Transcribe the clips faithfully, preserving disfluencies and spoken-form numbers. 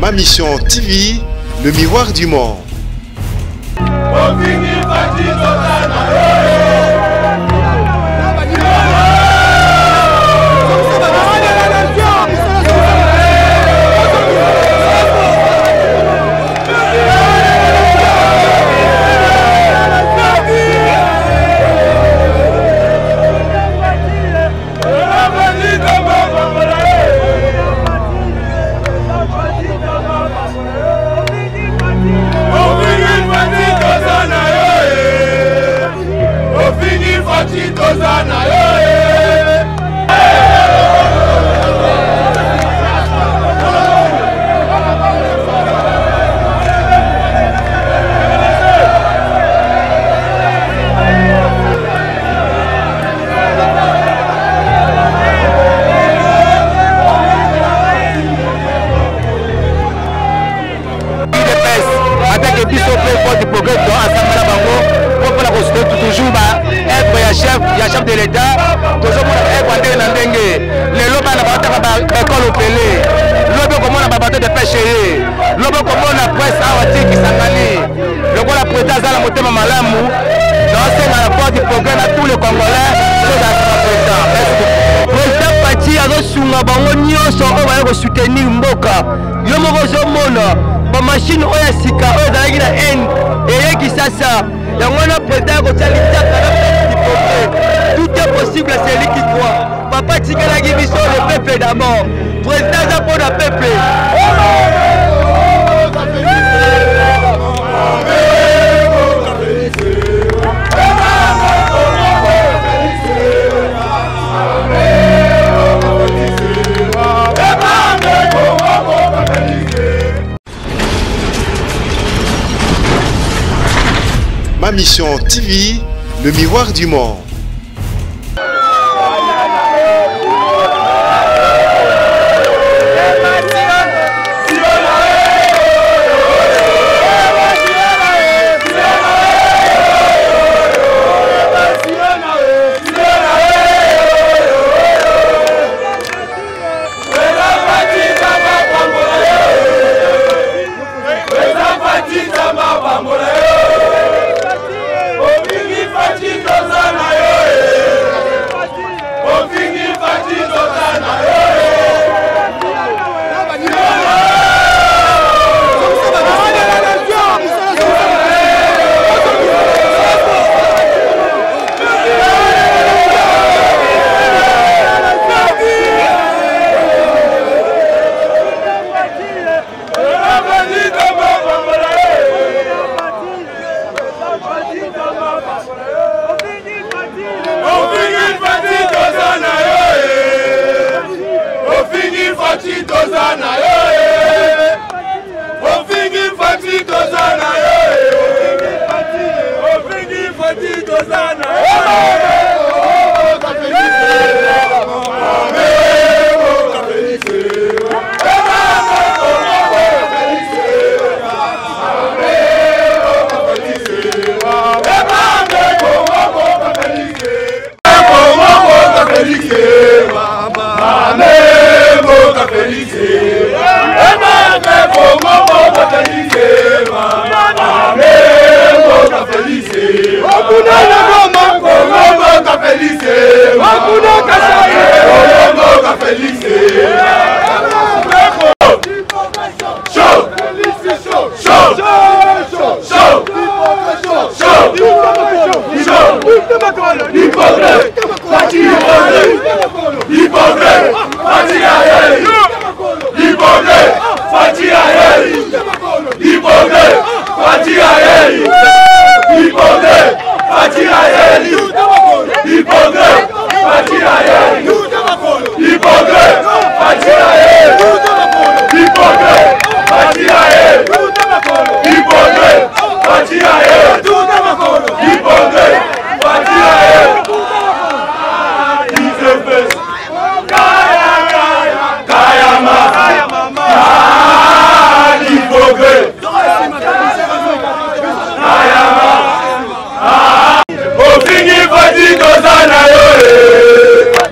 Ma Mission T V, le miroir du monde. Chef de l'État, tous les gens école au Pelé, l'homme comment on a bateau de pêcherie, l'homme comment on a presse à Wati qui s'en le quoi la présidence à la montée Mamalamu, dans ce rapport du programme à tous les Congolais, c'est la président. Président Pati a reçu un bango nyonso on va soutenir Mboka. Yo moko zo mona, ba machine oya sika oya zalaki na haine, et qui ça ça, yango na président ko tali taka na tout est possible, c'est lui qui croit. Papa Tigala qui vit sur le peuple d'abord. Président Zappo le peuple. Ma Mission T V, le miroir du monde.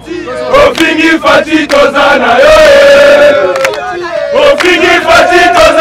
Fati Tozana yo, Ofini Fati Tozana.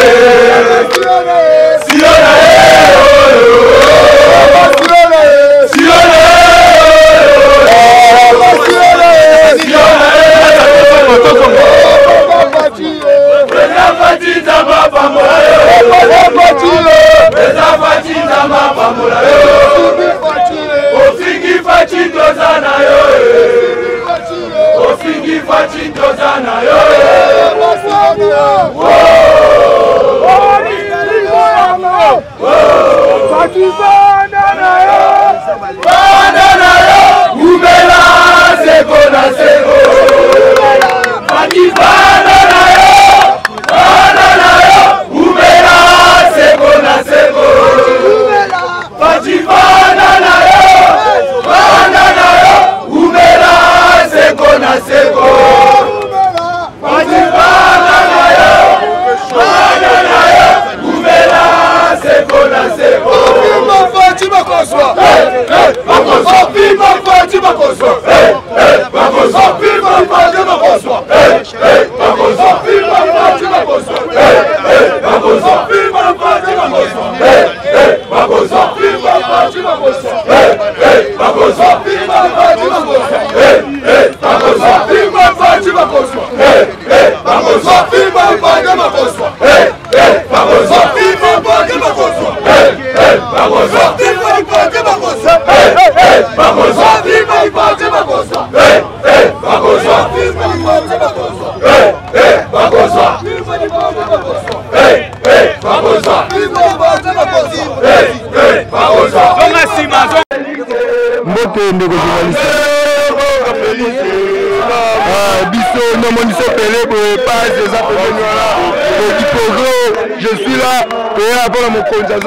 Je suis là pour avoir mon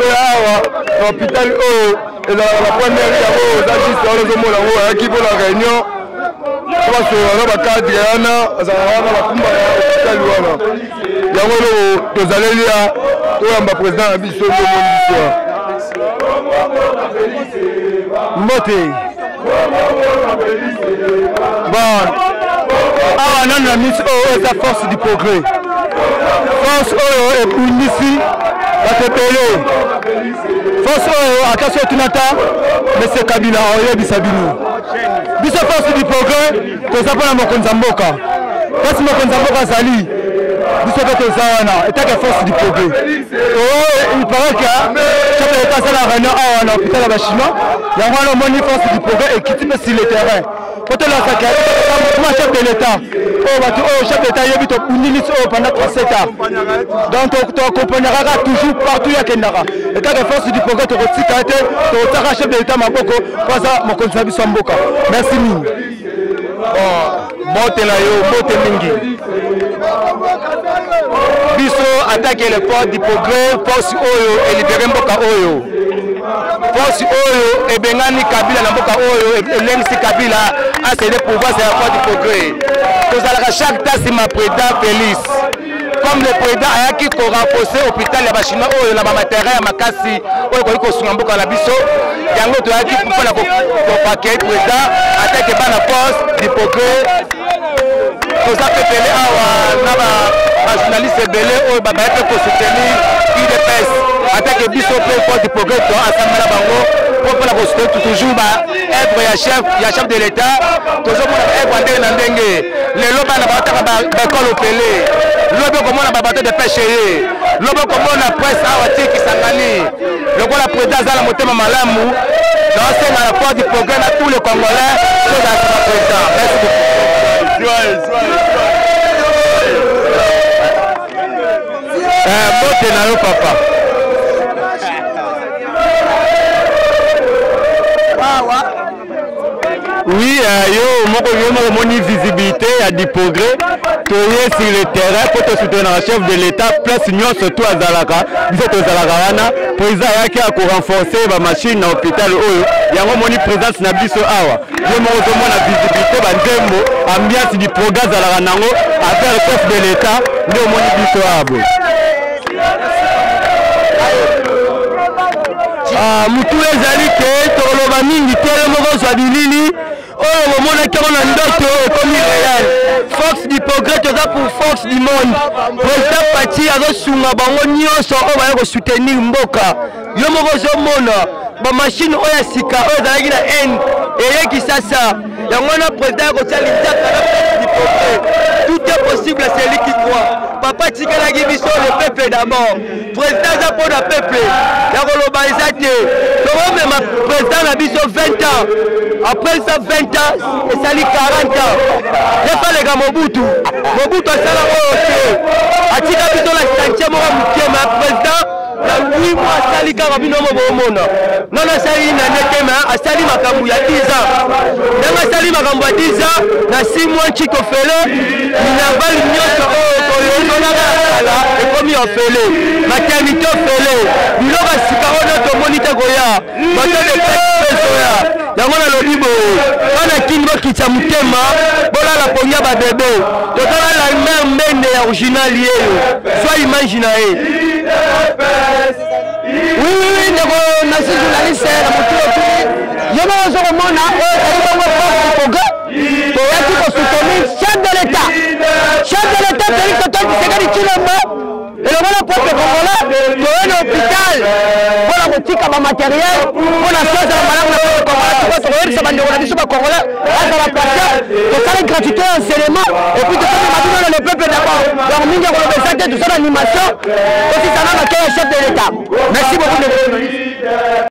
à l'hôpital et la première qui pour la réunion. On va cadre la président ah non, la mise est la force du progrès. Force est pour ici, la T P L. Force est attention Tunata, mais c'est Kabila, on est Bisabini. Bisa force du progrès, que ça prend mon Konzamboka. Parce que mon Konzamboka Sali, Bisa fait ça, et t'as que force du progrès. Oh, il paraît que ça peut être la réunion à l'hôpital à Bachima, il y a vraiment une force du progrès et qui type sur le terrain. Quand on a ça, comment chef de l'État, oh chef d'État, il y a une pendant trente-sept ans. Donc tu accompagneras toujours partout à Kendara. Et quand la force du progrès te retire, tu retires chef de l'État Maboko, pour ça mon conseil Samboka. Merci Ming. Bon, bon Mingi. Biso attaque le port du progrès, force Oyo et libérer Mboka Oyo. Force Oyo et Bengani Kabila na Mboka Oyo et Lensi Kabila a cédé pouvoir c'est la force du progrès. Nous allons chaque tasse ma président Félix. Comme le président a qui renforcé l'hôpital de Bachina Oyo na matériel makasi Oyo ko sunga Mboka la biso. Yango to a qui pour faire le paquet président attaque bana force du progrès. Nous avons fait un journaliste belé au Baba pour soutenir I D P S. Attaque biso pour du progrès à Samara Bango pour la soutenir toujours être le chef, le chef de l'État. Toujours pour être en Ndenge. Les lobes na bataka l'école au Pelé. Lobe comme on a bateau de pêche. Lobe comme on a presse à Wati qui s'engage. Le quoi la présidence à la motema malamu. Dans ce rapport du progrès à tous les Congolais. C'est la présidence. Merci beaucoup. Joyeux, joyeux, joyeux. Euh, bon ténaro papa. Oui, euh, yo, mon visibilité à du progrès. Sur le terrain pour te soutenir le chef de l'État, place union surtout à Zalaka, vous êtes aux Zalaka, président qui a renforcé la machine à l'hôpital. Il y a une présence na biso awa. Je me retrouve la visibilité, bandembo, ambiance du progrès Zalaka nango, avec le chef de l'État, nous moni biso abo. Ah, mutu ezali ke toloba mingi tele moko swadilili. Oh, mon a ndoto comme réel. Force du progrès, tu as pour force du monde. Président Pati azosunga bango nyonso oyo baya kosoutenir mboka. Yo moko ozomona bamashine oyo ya sika oyo ezalaki na haine eyeki sasa. Yango wana président akotia linzaka na place du progrès. Tout est possible à celui qui croit. Papa tikalaki biso le peuple d'abord. Président aza mpo na peuple ya koloba eza te. Tokomema président na biso vingt ans. Après ça vingt ans esali quarante ans. Epaleka Mobutu. Mobutu asala oyo te. Atika biso la santie moko mokie ma président na huit mois asali kaka bino mo bomona. Non asali na nete ma asali makambo ya dix ans. Ndenge asali makambo ya dix ans na six mois Chiko Fele minavali nyonso oyo toyonaka kala ekomi ofele. Maternité ofele. Biloko sika oyo tomoni te koya. Bato de peso ya. Yango na lodibo. Wana kini bokitsa mutema bola la ponya ba bébé. Totala la mère mende ya original yeyo. Soit imaginae. Oui, oui, oui, ndeko nasi journaliste na motio tu. Yema ozo komona o ayibongo force progrès. To yaki ko soutenir chef de l'état. Chef de l'état Félix Antoine Tshisekedi Tshilombo. Et le voilà peuple congolais, to un hôpital. Pour la boutique à matériel, pour la chose à la malade na peuple congolais, to to yeri sabande na biso ba congolais, à la place. To ça la gratuité enseignement et puis de faire maintenant le peuple d'abord. Donc mingi ko be ça tout ça l'animation. Aussi ça na quel chef de l'état. Merci beaucoup les journalistes.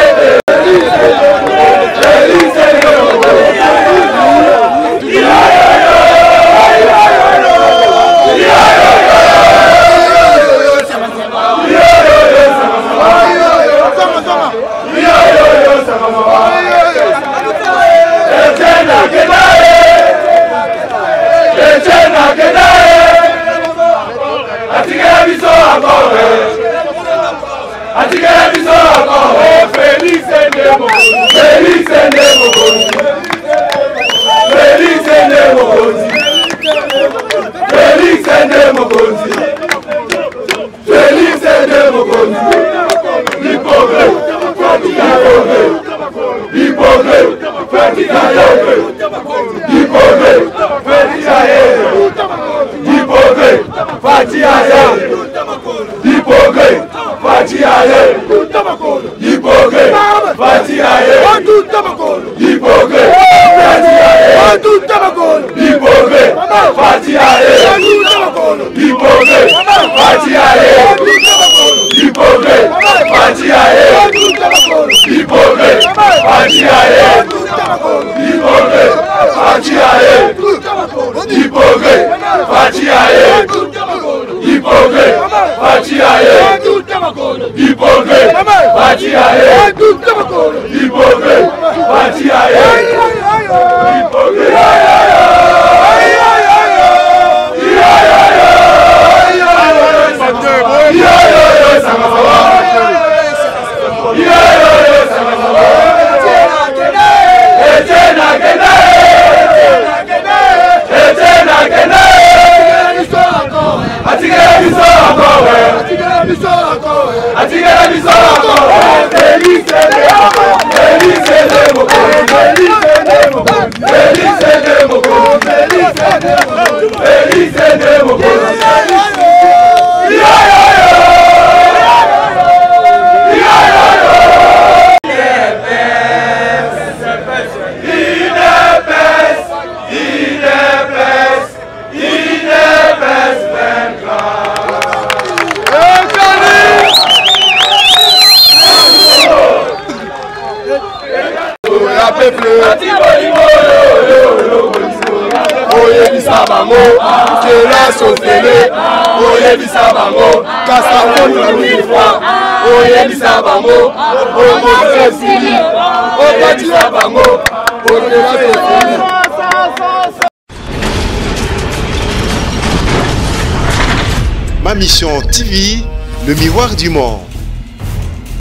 Yeah! Ma mission T V, le miroir du monde.